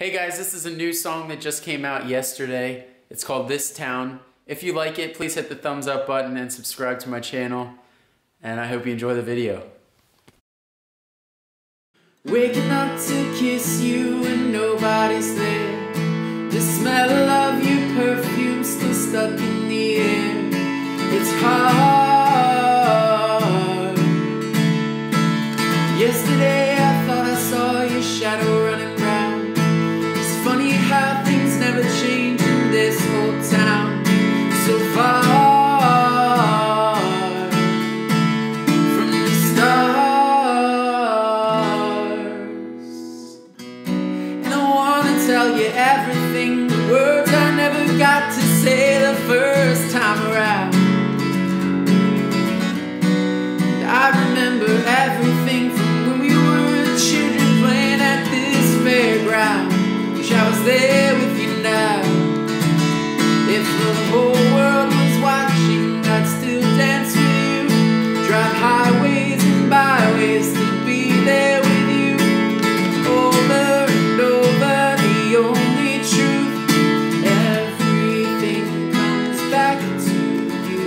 Hey guys, this is a new song that just came out yesterday. It's called This Town. If you like it, please hit the thumbs up button and subscribe to my channel. And I hope you enjoy the video. Waking up to kiss you and nobody's there. The smell of your perfume still stuck in the air. It's hard. Yesterday I thought I saw your shadow running round. It's funny how things never change in this old town. So far from the stars. And I wanna tell you everything, the words I never got to say the first time around. And I remember everything from when we were children playing at this fairground. Wish I was there with you now. If the whole world was watching, I'd still dance with you. Drive highways and byways to be there with you. Over and over, the only truth. Everything comes back to you.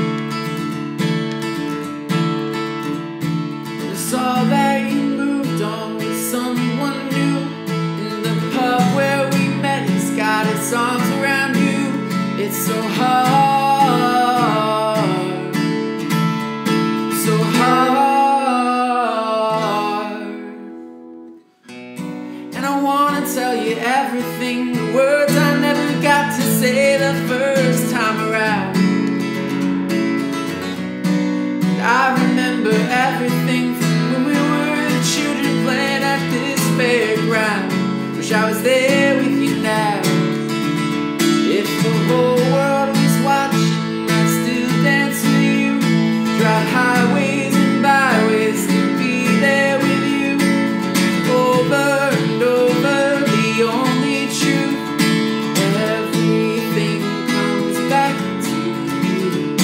I saw that you moved on with someone new. In the pub where we met, he's got his arms around you. It's so hard, so hard. And I wanna tell you everything, the words I never got to say the first time around. And I remember everything from when we were children playing at this fairground. Wish I was there with you now. If the whole world was watching, I'd still dance with you. Drive highways and byways to be there with you. Over and over, the only truth. Everything comes back to you.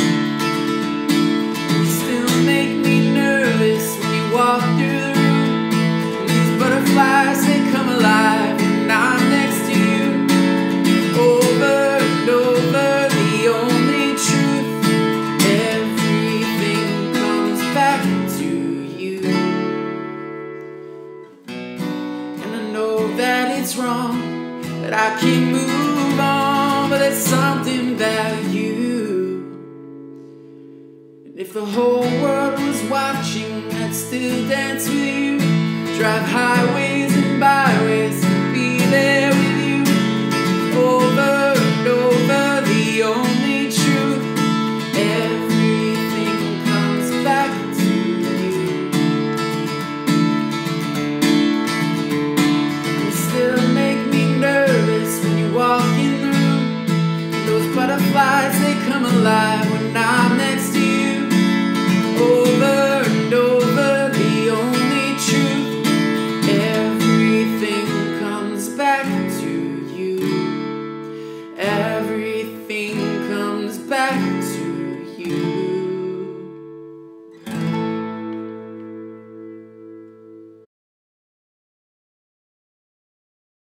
You still make me nervous when you walk through the room. And these butterflies, they come alive when I'm next to you. Over and over, the only truth. Everything comes back to you. And I know that it's wrong, that I can't move on, but there's something about you. And if the whole world was watching, I'd still dance with you. Drive highways and byways